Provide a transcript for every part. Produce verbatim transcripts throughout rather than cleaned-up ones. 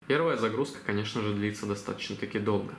Первая загрузка, конечно же, длится достаточно-таки долго.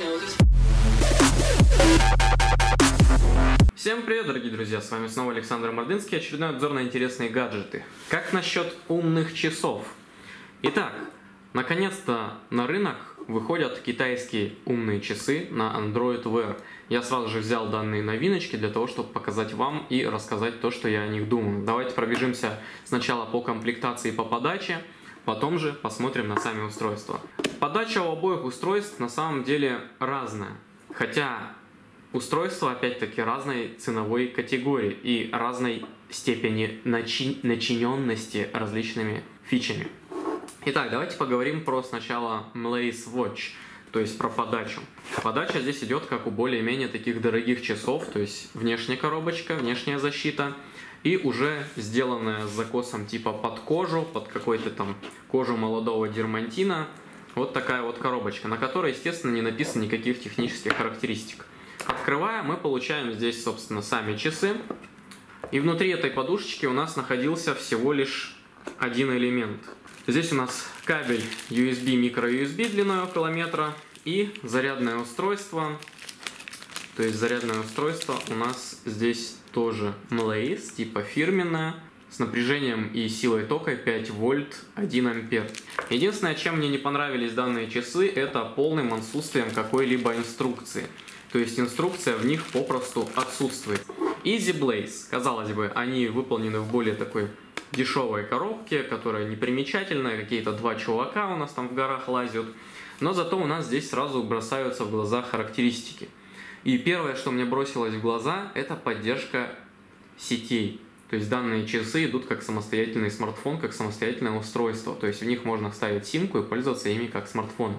Всем привет, дорогие друзья, с вами снова Александр Мордынский, очередной обзор на интересные гаджеты. Как насчет умных часов? Итак, наконец-то на рынок выходят китайские умные часы на Android Wear. Я сразу же взял данные новиночки для того, чтобы показать вам и рассказать то, что я о них думаю. Давайте пробежимся сначала по комплектации и по подаче, потом же посмотрим на сами устройства. Подача у обоих устройств на самом деле разная, хотя устройства опять-таки разной ценовой категории и разной степени начи- начиненности различными фичами. Итак, давайте поговорим про сначала Mlaze Watch, то есть про подачу. Подача здесь идет как у более-менее таких дорогих часов, то есть внешняя коробочка, внешняя защита и уже сделанная с закосом типа под кожу, под какой-то там кожу молодого дермантина, вот такая вот коробочка, на которой, естественно, не написано никаких технических характеристик. Открывая, мы получаем здесь, собственно, сами часы, и внутри этой подушечки у нас находился всего лишь один элемент. Здесь у нас кабель ю эс би, микро-ю эс би длиной около метра и зарядное устройство. То есть зарядное устройство у нас здесь тоже Mlaze, типа фирменное, с напряжением и силой тока пять вольт, один ампер. Единственное, чем мне не понравились данные часы, это полным отсутствием какой-либо инструкции. То есть инструкция в них попросту отсутствует. Easy Blaze, казалось бы, они выполнены в более такой дешевой коробке, которая непримечательная, какие-то два чувака у нас там в горах лазят, но зато у нас здесь сразу бросаются в глаза характеристики. И первое, что мне бросилось в глаза, это поддержка сетей. То есть данные часы идут как самостоятельный смартфон, как самостоятельное устройство, то есть в них можно ставить симку и пользоваться ими как смартфоном.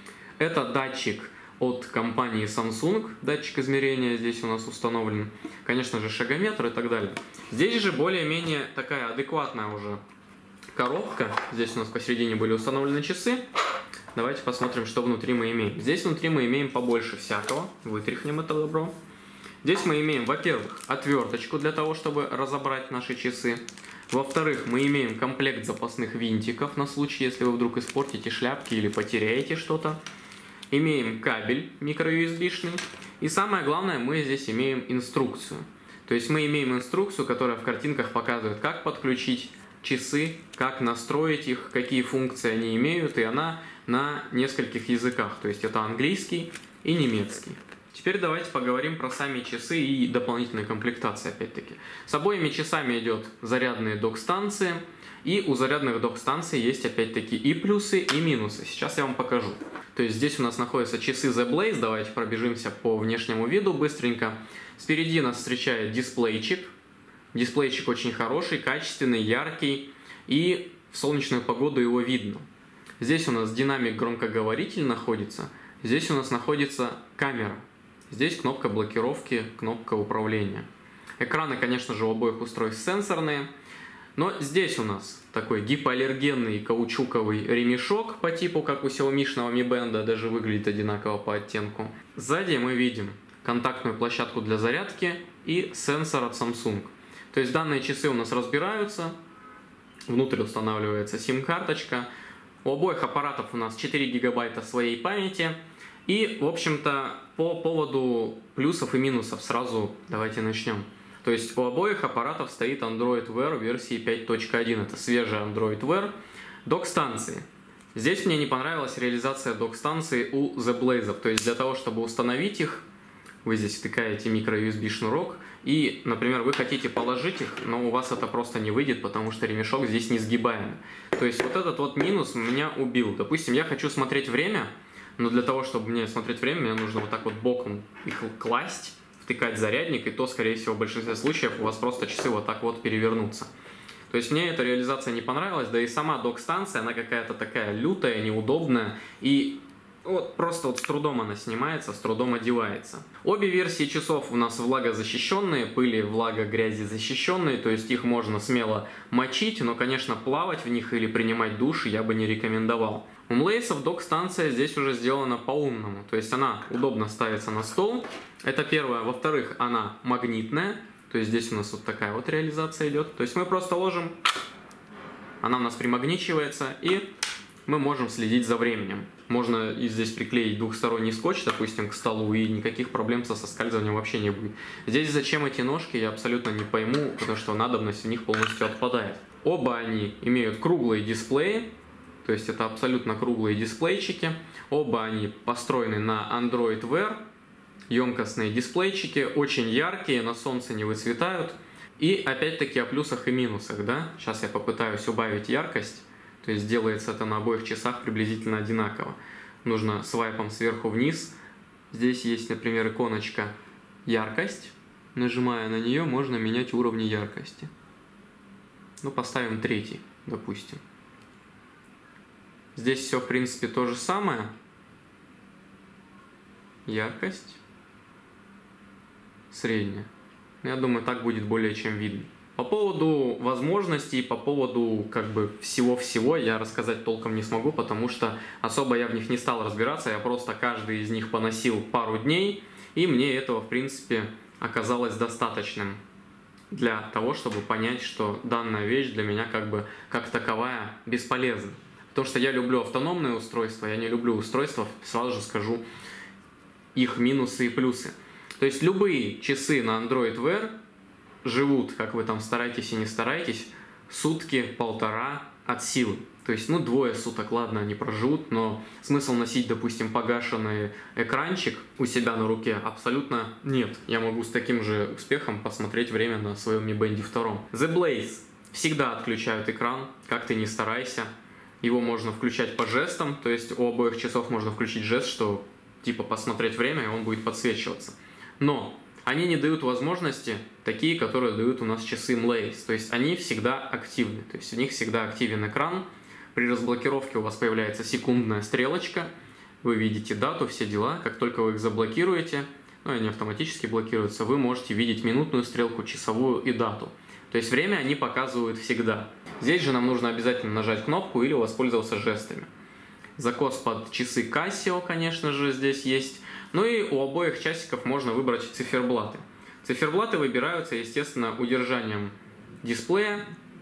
Это датчик от компании Samsung, датчик измерения здесь у нас установлен, конечно же шагометр и так далее. Здесь же более-менее такая адекватная уже коробка, здесь у нас посередине были установлены часы. Давайте посмотрим, что внутри мы имеем. Здесь внутри мы имеем побольше всякого, вытряхнем это добро. Здесь мы имеем, во-первых, отверточку для того, чтобы разобрать наши часы. Во-вторых, мы имеем комплект запасных винтиков на случай, если вы вдруг испортите шляпки или потеряете что-то. Имеем кабель микро-ю эс би-шный. И самое главное, мы здесь имеем инструкцию. То есть мы имеем инструкцию, которая в картинках показывает, как подключить часы, как настроить их, какие функции они имеют. И она на нескольких языках. То есть это английский и немецкий. Теперь давайте поговорим про сами часы и дополнительные комплектации опять-таки. С обоими часами идет зарядные док-станции. И у зарядных док-станций есть опять-таки и плюсы, и минусы. Сейчас я вам покажу. То есть здесь у нас находятся часы The Blaze. Давайте пробежимся по внешнему виду быстренько. Спереди нас встречает дисплейчик. Дисплейчик очень хороший, качественный, яркий. И в солнечную погоду его видно. Здесь у нас динамик-громкоговоритель находится. Здесь у нас находится камера. Здесь кнопка блокировки, кнопка управления. Экраны, конечно же, у обоих устройств сенсорные. Но здесь у нас такой гипоаллергенный каучуковый ремешок по типу, как у Xiaomi-шного Mi Band, даже выглядит одинаково по оттенку. Сзади мы видим контактную площадку для зарядки и сенсор от Samsung. То есть данные часы у нас разбираются, внутрь устанавливается сим-карточка. У обоих аппаратов у нас четыре гигабайта своей памяти. И, в общем-то, по поводу плюсов и минусов сразу давайте начнем. То есть у обоих аппаратов стоит Android Wear версии пять точка один. Это свежий Android Wear. Док-станции. Здесь мне не понравилась реализация док-станции у The Blaze. То есть для того, чтобы установить их, вы здесь втыкаете микро-ю эс би шнурок. И, например, вы хотите положить их, но у вас это просто не выйдет, потому что ремешок здесь не сгибаемый. То есть вот этот вот минус меня убил. Допустим, я хочу смотреть время, но для того, чтобы мне смотреть время, мне нужно вот так вот боком их класть, втыкать зарядник, и то, скорее всего, в большинстве случаев у вас просто часы вот так вот перевернутся. То есть мне эта реализация не понравилась, да и сама док-станция, она какая-то такая лютая, неудобная, и вот просто вот с трудом она снимается, с трудом одевается. Обе версии часов у нас влагозащищенные, пыли, влага, грязи защищенные, то есть их можно смело мочить, но, конечно, плавать в них или принимать душ я бы не рекомендовал. У Mlaze док-станция здесь уже сделана по-умному, то есть она удобно ставится на стол, это первое. Во-вторых, она магнитная, то есть здесь у нас вот такая вот реализация идет, то есть мы просто ложим, она у нас примагничивается и мы можем следить за временем. Можно и здесь приклеить двухсторонний скотч, допустим, к столу, и никаких проблем со соскальзыванием вообще не будет. Здесь зачем эти ножки, я абсолютно не пойму, потому что надобность в них полностью отпадает. Оба они имеют круглые дисплеи, то есть это абсолютно круглые дисплейчики. Оба они построены на Android Wear, емкостные дисплейчики, очень яркие, на солнце не выцветают. И опять-таки о плюсах и минусах, да? Сейчас я попытаюсь убавить яркость. То есть делается это на обоих часах приблизительно одинаково. Нужно свайпом сверху вниз. Здесь есть, например, иконочка «Яркость». Нажимая на нее, можно менять уровни яркости. Ну, поставим третий, допустим. Здесь все, в принципе, то же самое. Яркость. Средняя. Я думаю, так будет более чем видно. По поводу возможностей, по поводу как бы всего-всего я рассказать толком не смогу, потому что особо я в них не стал разбираться, я просто каждый из них поносил пару дней, и мне этого, в принципе, оказалось достаточным для того, чтобы понять, что данная вещь для меня как бы как таковая бесполезна. Потому что я люблю автономные устройства, я не люблю устройства, сразу же скажу их минусы и плюсы. То есть любые часы на Android Wear живут, как вы там стараетесь и не стараетесь, сутки-полтора от силы. То есть, ну, двое суток, ладно, они проживут, но смысл носить, допустим, погашенный экранчик у себя на руке абсолютно нет. Я могу с таким же успехом посмотреть время на своем Mi Band два. The Blaze всегда отключают экран, как ты ни старайся. Его можно включать по жестам, то есть у обоих часов можно включить жест, что типа посмотреть время, и он будет подсвечиваться. Но они не дают возможности такие, которые дают у нас часы Mlaze. То есть они всегда активны. То есть у них всегда активен экран. При разблокировке у вас появляется секундная стрелочка. Вы видите дату, все дела. Как только вы их заблокируете, ну они автоматически блокируются, вы можете видеть минутную стрелку, часовую и дату. То есть время они показывают всегда. Здесь же нам нужно обязательно нажать кнопку или воспользоваться жестами. Закос под часы Casio, конечно же, здесь есть. Ну и у обоих часиков можно выбрать циферблаты. Циферблаты выбираются, естественно, удержанием дисплея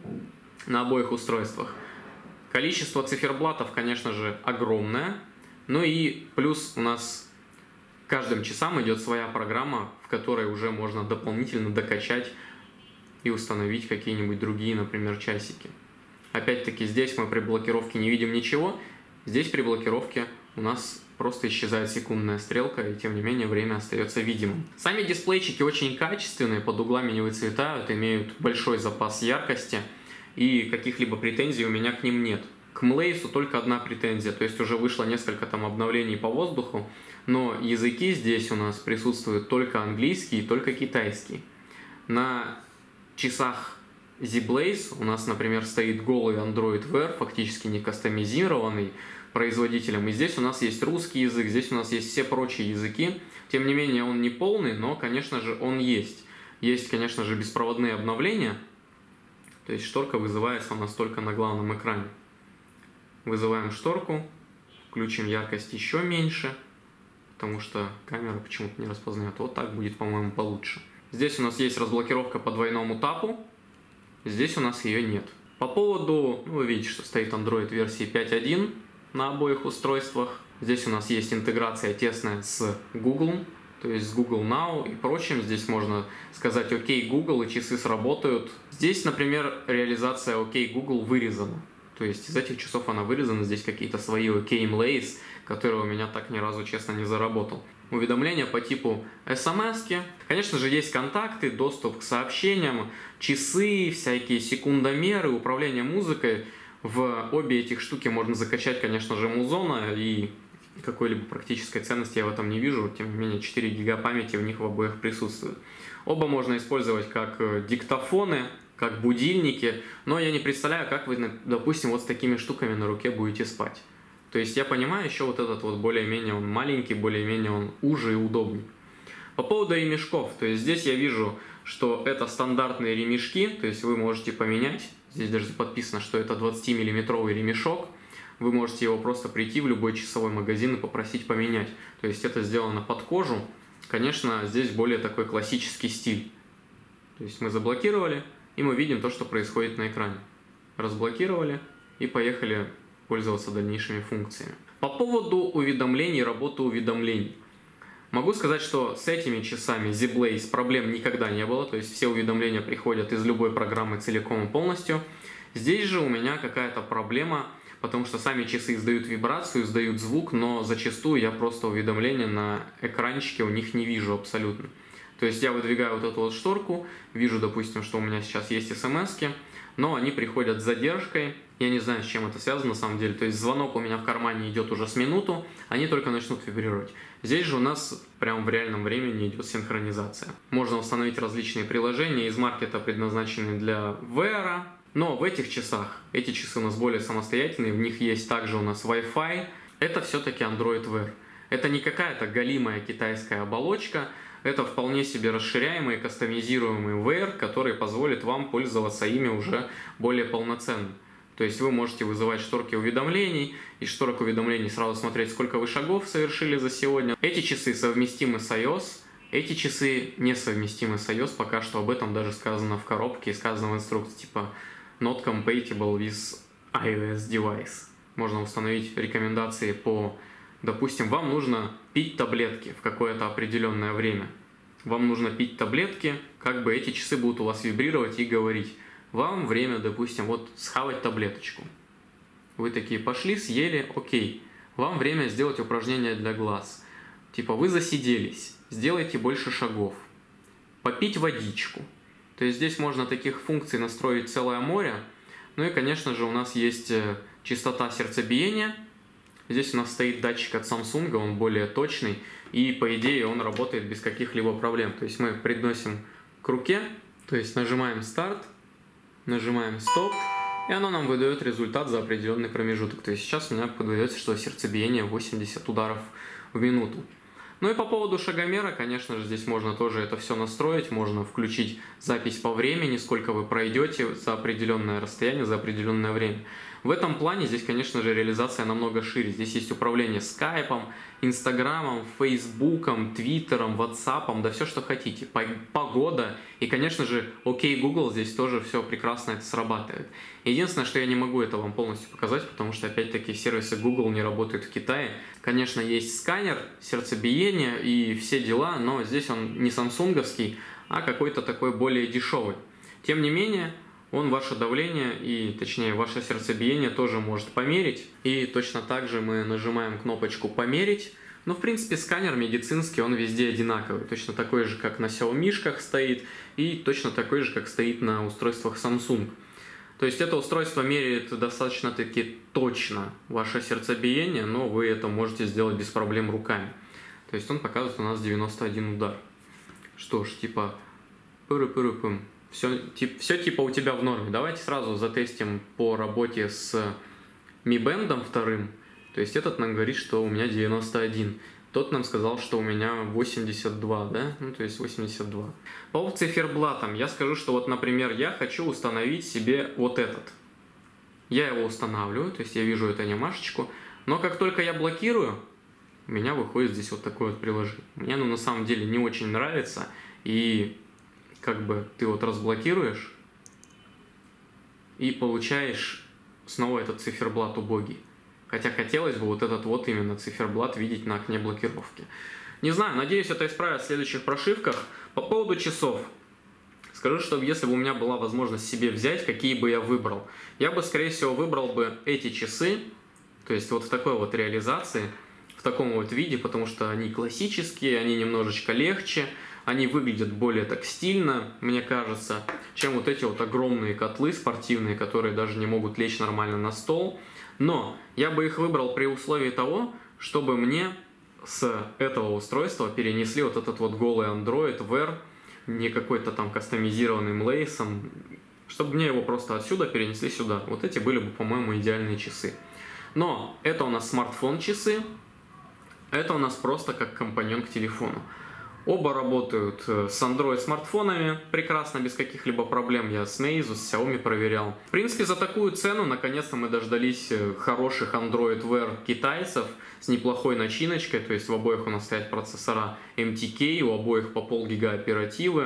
на обоих устройствах. Количество циферблатов, конечно же, огромное. Ну и плюс у нас каждым часам идет своя программа, в которой уже можно дополнительно докачать и установить какие-нибудь другие, например, часики. Опять-таки здесь мы при блокировке не видим ничего. Здесь при блокировке у нас просто исчезает секундная стрелка, и тем не менее время остается видимым. Сами дисплейчики очень качественные, под углами не выцветают, имеют большой запас яркости, и каких-либо претензий у меня к ним нет. К Mlaze только одна претензия, то есть уже вышло несколько там обновлений по воздуху, но языки здесь у нас присутствуют только английский и только китайский. На часах Z-Blaze у нас, например, стоит голый Android Wear, фактически не кастомизированный производителем. И здесь у нас есть русский язык, здесь у нас есть все прочие языки. Тем не менее, он не полный, но, конечно же, он есть. Есть, конечно же, беспроводные обновления. То есть шторка вызывается у нас только на главном экране. Вызываем шторку, включим яркость еще меньше, потому что камера почему-то не распознает. Вот так будет, по-моему, получше. Здесь у нас есть разблокировка по двойному тапу. Здесь у нас ее нет. По поводу, ну, вы видите, что стоит Android версии пять точка один на обоих устройствах. Здесь у нас есть интеграция тесная с Google, то есть с Google Now и прочим. Здесь можно сказать «Окей, Google», и часы сработают. Здесь, например, реализация «Окей, Google» вырезана. То есть из этих часов она вырезана. Здесь какие-то свои «Окей, Mlaze», которые у меня так ни разу, честно, не заработал. Уведомления по типу эс эм эс-ки. Конечно же, есть контакты, доступ к сообщениям, часы, всякие секундомеры, управление музыкой. В обе этих штуки можно закачать, конечно же, Музона, и какой-либо практической ценности я в этом не вижу. Тем не менее, четыре гига памяти в них в обоих присутствует. Оба можно использовать как диктофоны, как будильники, но я не представляю, как вы, допустим, вот с такими штуками на руке будете спать. То есть я понимаю, еще вот этот вот более-менее он маленький, более-менее он уже и удобный. По поводу ремешков, то есть здесь я вижу, что это стандартные ремешки, то есть вы можете поменять. Здесь даже подписано, что это двадцатимиллиметровый ремешок. Вы можете его просто прийти в любой часовой магазин и попросить поменять. То есть это сделано под кожу. Конечно, здесь более такой классический стиль. То есть мы заблокировали, и мы видим то, что происходит на экране. Разблокировали, и поехали пользоваться дальнейшими функциями. По поводу уведомлений, работы уведомлений. Могу сказать, что с этими часами ZBlaze проблем никогда не было, то есть все уведомления приходят из любой программы целиком и полностью. Здесь же у меня какая-то проблема, потому что сами часы издают вибрацию, издают звук, но зачастую я просто уведомления на экранчике у них не вижу абсолютно. То есть я выдвигаю вот эту вот шторку, вижу, допустим, что у меня сейчас есть смс-ки, но они приходят с задержкой. Я не знаю, с чем это связано на самом деле. То есть звонок у меня в кармане идет уже с минуту, они только начнут вибрировать. Здесь же у нас прямо в реальном времени идет синхронизация. Можно установить различные приложения из маркета, предназначенные для ви ар. Но в этих часах, эти часы у нас более самостоятельные, в них есть также у нас Wi-Fi. Это все-таки Android Wear. Это не какая-то галимая китайская оболочка. Это вполне себе расширяемый, кастомизируемый Wear, который позволит вам пользоваться ими уже более полноценно. То есть вы можете вызывать шторки уведомлений, из шторок уведомлений сразу смотреть, сколько вы шагов совершили за сегодня. Эти часы совместимы с iOS, эти часы не совместимы с iOS, пока что об этом даже сказано в коробке и сказано в инструкции, типа not compatible with iOS device. Можно установить рекомендации по, допустим, вам нужно пить таблетки в какое-то определенное время. Вам нужно пить таблетки, как бы эти часы будут у вас вибрировать и говорить: вам время, допустим, вот схавать таблеточку. Вы такие пошли, съели, окей. Вам время сделать упражнение для глаз. Типа вы засиделись, сделайте больше шагов. Попить водичку. То есть здесь можно таких функций настроить целое море. Ну и, конечно же, у нас есть частота сердцебиения. Здесь у нас стоит датчик от Samsung, он более точный. И, по идее, он работает без каких-либо проблем. То есть мы подносим к руке, то есть нажимаем старт. Нажимаем стоп, и оно нам выдает результат за определенный промежуток. То есть сейчас у меня подается, что сердцебиение восемьдесят ударов в минуту. Ну и по поводу шагомера, конечно же, здесь можно тоже это все настроить. Можно включить запись по времени, сколько вы пройдете за определенное расстояние, за определенное время. В этом плане здесь, конечно же, реализация намного шире. Здесь есть управление скайпом, инстаграмом, фейсбуком, твиттером, ватсапом, да все, что хотите. Погода и, конечно же, окей Google, здесь тоже все прекрасно это срабатывает. Единственное, что я не могу это вам полностью показать, потому что, опять-таки, сервисы Google не работают в Китае. Конечно, есть сканер, сердцебиение и все дела, но здесь он не самсунговский, а какой-то такой более дешевый. Тем не менее, он ваше давление и, точнее, ваше сердцебиение тоже может померить. И точно так же мы нажимаем кнопочку «Померить». Но, в принципе, сканер медицинский, он везде одинаковый. Точно такой же, как на Xiaomi-шках стоит, и точно такой же, как стоит на устройствах Samsung. То есть это устройство меряет достаточно-таки точно ваше сердцебиение, но вы это можете сделать без проблем руками. То есть он показывает у нас девяносто один удар. Что ж, типа... пыры-пыры-пым. Все, тип, все типа у тебя в норме. Давайте сразу затестим по работе с Mi Band вторым. То есть этот нам говорит, что у меня девяносто один. Тот нам сказал, что у меня восемьдесят два, да? Ну, то есть восемьдесят два. По циферблатам я скажу, что вот, например, я хочу установить себе вот этот. Я его устанавливаю, то есть я вижу эту анимашечку. Но как только я блокирую, у меня выходит здесь вот такое вот приложение. Мне оно на самом деле не очень нравится. И... как бы ты вот разблокируешь и получаешь снова этот циферблат убогий. Хотя хотелось бы вот этот вот именно циферблат видеть на окне блокировки. Не знаю, надеюсь, это исправят в следующих прошивках. По поводу часов. Скажу, что если бы у меня была возможность себе взять, какие бы я выбрал. Я бы, скорее всего, выбрал бы эти часы, то есть вот в такой вот реализации, в таком вот виде, потому что они классические, они немножечко легче. Они выглядят более так стильно, мне кажется, чем вот эти вот огромные котлы спортивные, которые даже не могут лечь нормально на стол. Но я бы их выбрал при условии того, чтобы мне с этого устройства перенесли вот этот вот голый Android Wear, не какой-то там кастомизированным лейсом, чтобы мне его просто отсюда перенесли сюда. Вот эти были бы, по-моему, идеальные часы. Но это у нас смартфон-часы, это у нас просто как компаньон к телефону. Оба работают с Android смартфонами прекрасно, без каких-либо проблем. Я с Meizu, с Xiaomi проверял. В принципе, за такую цену, наконец-то мы дождались хороших Android Wear китайцев с неплохой начиночкой. То есть в обоих у нас стоят процессора эм ти кей, у обоих по полгига оперативы,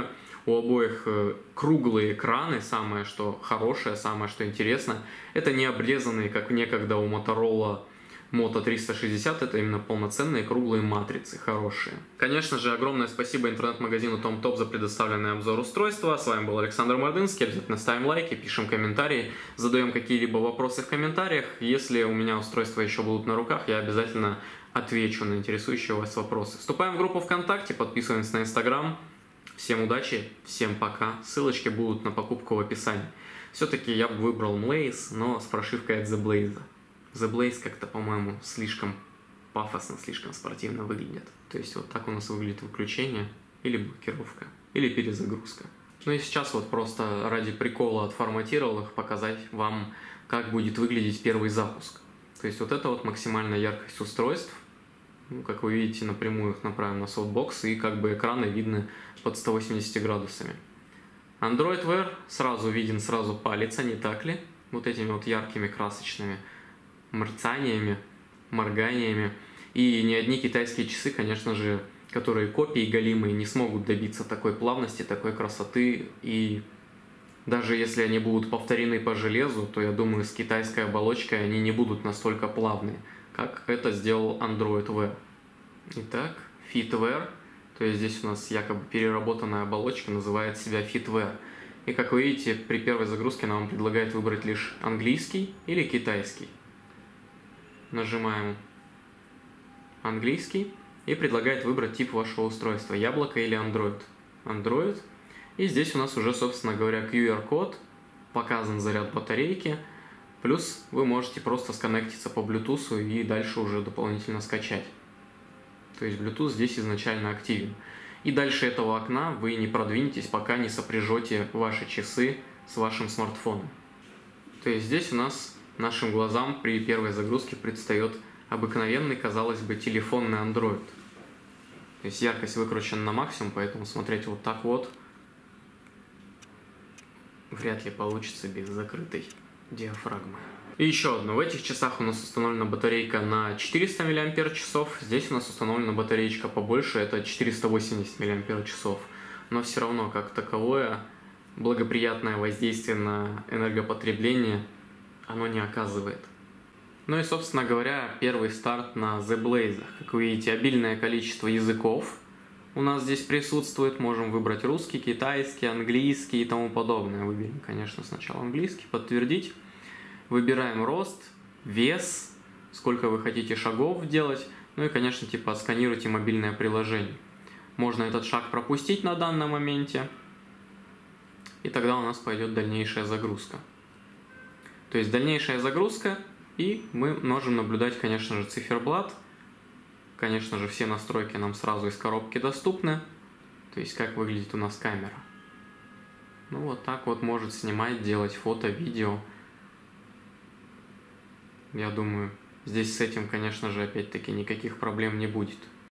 У обоих круглые экраны, самое что хорошее, самое что интересно. Это не обрезанные, как некогда у Motorola Moto триста шестьдесят, это именно полноценные круглые матрицы, хорошие. Конечно же, огромное спасибо интернет-магазину TomTop за предоставленный обзор устройства. С вами был Александр Мардынский. Обязательно ставим лайки, пишем комментарии, задаем какие-либо вопросы в комментариях. Если у меня устройства еще будут на руках, я обязательно отвечу на интересующие вас вопросы. Вступаем в группу ВКонтакте, подписываемся на Инстаграм. Всем удачи, всем пока. Ссылочки будут на покупку в описании. Все-таки я бы выбрал Mlaze, но с прошивкой от The Blaze. The Blaze как-то, по-моему, слишком пафосно, слишком спортивно выглядит. То есть вот так у нас выглядит выключение, или блокировка, или перезагрузка. Ну и сейчас вот просто ради прикола отформатировал их, показать вам, как будет выглядеть первый запуск. То есть вот это вот максимальная яркость устройств. Ну, как вы видите, напрямую их направим на софтбокс, и как бы экраны видны под сто восемьдесят градусами. Android Wear сразу виден, сразу палец, а не так ли? Вот этими вот яркими красочными мерцаниями, морганиями. И ни одни китайские часы, конечно же, которые копии голимые, не смогут добиться такой плавности, такой красоты. И даже если они будут повторены по железу, то я думаю, с китайской оболочкой они не будут настолько плавные, как это сделал Android Wear. Итак, FitWear, то есть здесь у нас якобы переработанная оболочка, называет себя FitWear. И как вы видите, при первой загрузке нам предлагает выбрать лишь английский или китайский. Нажимаем английский и предлагает выбрать тип вашего устройства, яблоко или Android. Android. И здесь у нас уже, собственно говоря, ку ар-код, показан заряд батарейки, плюс вы можете просто сконнектиться по Bluetooth и дальше уже дополнительно скачать. То есть Bluetooth здесь изначально активен. И дальше этого окна вы не продвинетесь, пока не сопряжете ваши часы с вашим смартфоном. То есть здесь у нас нашим глазам при первой загрузке предстает обыкновенный, казалось бы, телефонный Android. То есть яркость выкручена на максимум, поэтому смотреть вот так вот вряд ли получится без закрытой диафрагмы. И еще одно. В этих часах у нас установлена батарейка на четыреста миллиампер-часов. Здесь у нас установлена батареечка побольше, это четыреста восемьдесят миллиампер-часов. Но все равно, как таковое, благоприятное воздействие на энергопотребление оно не оказывает. Ну и, собственно говоря, первый старт на The Blaze. Как вы видите, обильное количество языков у нас здесь присутствует. Можем выбрать русский, китайский, английский и тому подобное. Выберем, конечно, сначала английский, подтвердить. Выбираем рост, вес, сколько вы хотите шагов делать. Ну и, конечно, типа сканируйте мобильное приложение. Можно этот шаг пропустить на данном моменте. И тогда у нас пойдет дальнейшая загрузка. То есть дальнейшая загрузка, и мы можем наблюдать, конечно же, циферблат. Конечно же, все настройки нам сразу из коробки доступны. То есть как выглядит у нас камера. Ну вот так вот может снимать, делать фото, видео. Я думаю, здесь с этим, конечно же, опять-таки никаких проблем не будет.